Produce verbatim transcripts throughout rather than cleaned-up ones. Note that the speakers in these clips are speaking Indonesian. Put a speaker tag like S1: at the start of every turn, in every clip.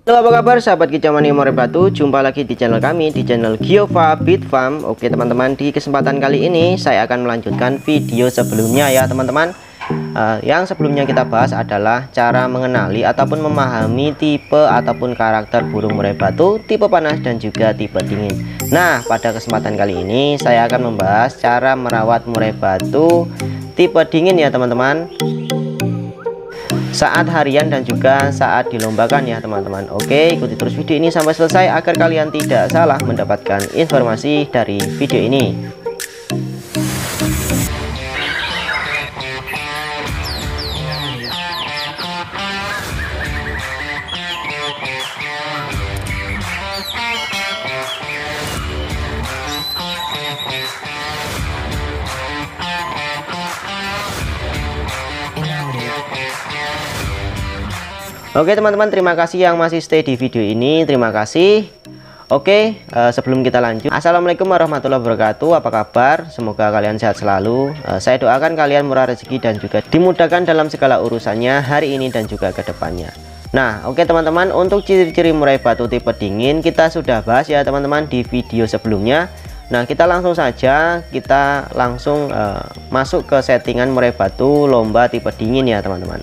S1: Halo, apa kabar sahabat kicauan murai batu? Jumpa lagi di channel kami, di channel Giova Beat Farm. Oke teman-teman, di kesempatan kali ini saya akan melanjutkan video sebelumnya ya teman-teman. uh, Yang sebelumnya kita bahas adalah cara mengenali ataupun memahami tipe ataupun karakter burung murai batu tipe panas dan juga tipe dingin. Nah, pada kesempatan kali ini saya akan membahas cara merawat murai batu tipe dingin ya teman-teman, saat harian dan juga saat dilombakan ya teman-teman. Oke, ikuti terus video ini sampai selesai agar kalian tidak salah mendapatkan informasi dari video ini. Oke teman-teman, terima kasih yang masih stay di video ini, terima kasih. Oke, uh, sebelum kita lanjut, assalamualaikum warahmatullahi wabarakatuh. Apa kabar? Semoga kalian sehat selalu. uh, Saya doakan kalian murah rezeki dan juga dimudahkan dalam segala urusannya hari ini dan juga ke depannya. Nah, oke teman-teman, untuk ciri-ciri murai batu tipe dingin kita sudah bahas ya teman-teman di video sebelumnya. Nah, kita langsung saja, kita langsung uh, masuk ke settingan murai batu lomba tipe dingin ya teman-teman.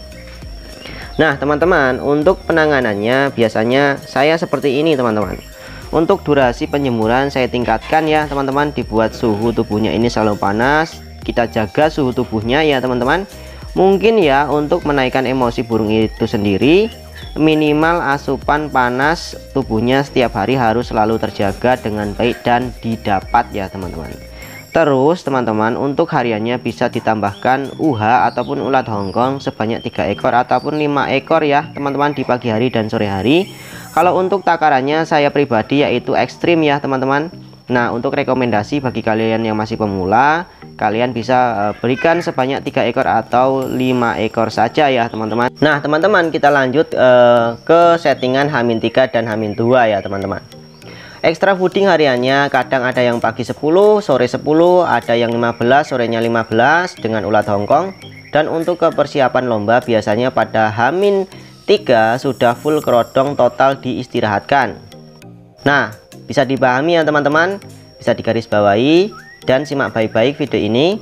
S1: Nah teman-teman, untuk penanganannya biasanya saya seperti ini teman-teman. Untuk durasi penjemuran saya tingkatkan ya teman-teman, dibuat suhu tubuhnya ini selalu panas. Kita jaga suhu tubuhnya ya teman-teman. Mungkin ya untuk menaikkan emosi burung itu sendiri, minimal asupan panas tubuhnya setiap hari harus selalu terjaga dengan baik dan didapat ya teman-teman. Terus teman-teman, untuk hariannya bisa ditambahkan U H ataupun ulat Hongkong sebanyak tiga ekor ataupun lima ekor ya teman-teman di pagi hari dan sore hari. Kalau untuk takarannya saya pribadi yaitu ekstrim ya teman-teman. Nah, untuk rekomendasi bagi kalian yang masih pemula, kalian bisa uh, berikan sebanyak tiga ekor atau lima ekor saja ya teman-teman. Nah teman-teman, kita lanjut uh, ke settingan H tiga dan H dua ya teman-teman. Ekstra fooding hariannya kadang ada yang pagi sepuluh, sore sepuluh, ada yang lima belas, sorenya lima belas dengan ulat Hongkong. Dan untuk kepersiapan lomba biasanya pada H tiga sudah full kerodong total diistirahatkan. Nah, bisa dipahami ya teman-teman, bisa digarisbawahi dan simak baik-baik video ini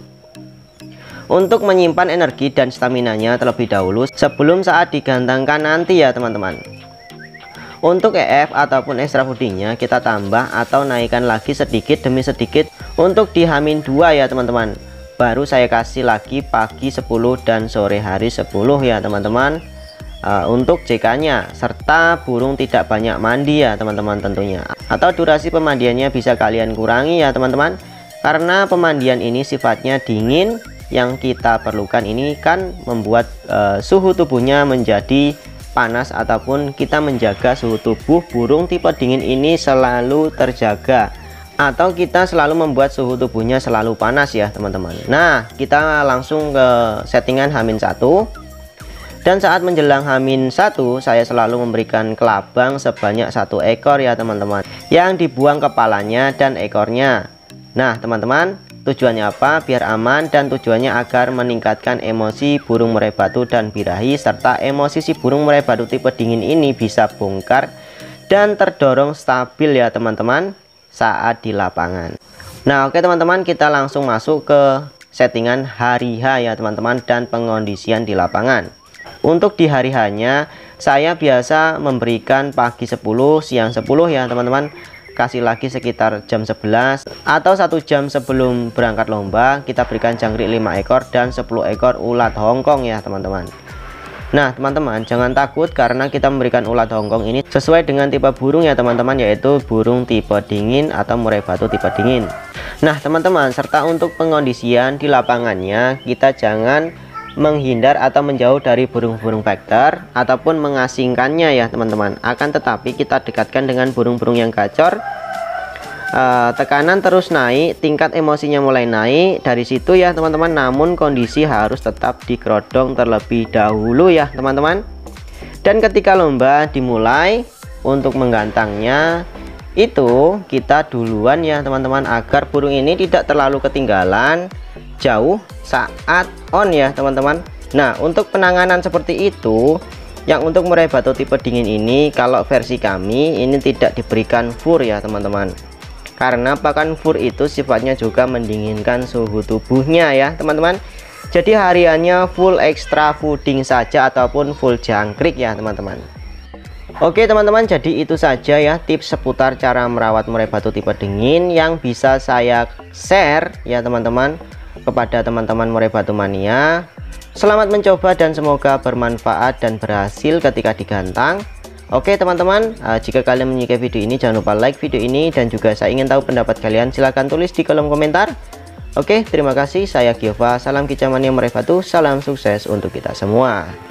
S1: untuk menyimpan energi dan stamina-nya terlebih dahulu sebelum saat digantangkan nanti ya teman-teman. Untuk E F ataupun extra foodingnya kita tambah atau naikkan lagi sedikit demi sedikit untuk di H dua ya teman-teman. Baru saya kasih lagi pagi sepuluh dan sore hari sepuluh ya teman-teman. uh, Untuk J K nya serta burung tidak banyak mandi ya teman-teman tentunya. Atau durasi pemandiannya bisa kalian kurangi ya teman-teman, karena pemandian ini sifatnya dingin. Yang kita perlukan ini kan membuat uh, suhu tubuhnya menjadi panas ataupun kita menjaga suhu tubuh burung tipe dingin ini selalu terjaga, atau kita selalu membuat suhu tubuhnya selalu panas ya teman-teman. Nah, kita langsung ke settingan H satu. Dan saat menjelang H satu saya selalu memberikan kelabang sebanyak satu ekor ya teman-teman, yang dibuang kepalanya dan ekornya. Nah teman-teman, tujuannya apa? Biar aman, dan tujuannya agar meningkatkan emosi burung murai batu dan birahi, serta emosi si burung murai batu tipe dingin ini bisa bongkar dan terdorong stabil ya teman-teman saat di lapangan. Nah oke teman-teman, kita langsung masuk ke settingan hari H ya teman-teman dan pengondisian di lapangan. Untuk di hari H-nya saya biasa memberikan pagi sepuluh, siang sepuluh ya teman-teman. Kasih lagi sekitar jam sebelas atau satu jam sebelum berangkat lomba kita berikan jangkrik lima ekor dan sepuluh ekor ulat Hongkong ya teman-teman. Nah teman-teman, jangan takut karena kita memberikan ulat Hongkong ini sesuai dengan tipe burung ya teman-teman, yaitu burung tipe dingin atau murai batu tipe dingin. Nah teman-teman, serta untuk pengondisian di lapangannya kita jangan menghindar atau menjauh dari burung-burung vektor ataupun mengasingkannya ya teman-teman. Akan tetapi kita dekatkan dengan burung-burung yang gacor. uh, Tekanan terus naik, tingkat emosinya mulai naik dari situ ya teman-teman. Namun kondisi harus tetap dikerodong terlebih dahulu ya teman-teman. Dan ketika lomba dimulai, untuk menggantangnya itu kita duluan ya teman-teman, agar burung ini tidak terlalu ketinggalan jauh saat on ya teman-teman. Nah untuk penanganan seperti itu Yang untuk murai batu tipe dingin ini, kalau versi kami ini tidak diberikan fur ya teman-teman. Karena pakan fur itu sifatnya juga mendinginkan suhu tubuhnya ya teman-teman. Jadi hariannya full extra fooding saja ataupun full jangkrik ya teman-teman. Oke teman-teman, jadi itu saja ya tips seputar cara merawat murai batu tipe dingin yang bisa saya share ya teman-teman kepada teman-teman murai batu mania. Selamat mencoba dan semoga bermanfaat dan berhasil ketika digantang. Oke teman-teman, uh, jika kalian menyukai video ini jangan lupa like video ini, dan juga saya ingin tahu pendapat kalian, silahkan tulis di kolom komentar. Oke, terima kasih. Saya Giova, salam kicau mania murai batu, salam sukses untuk kita semua.